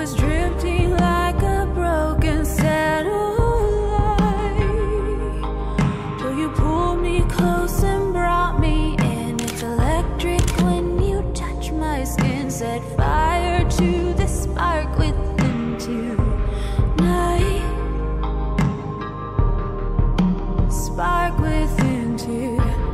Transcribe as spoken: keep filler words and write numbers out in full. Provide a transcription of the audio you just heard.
was drifting like a broken satellite, till you pulled me close and brought me in. It's electric when you touch my skin. Set fire to the spark within tonight. Spark within tonight.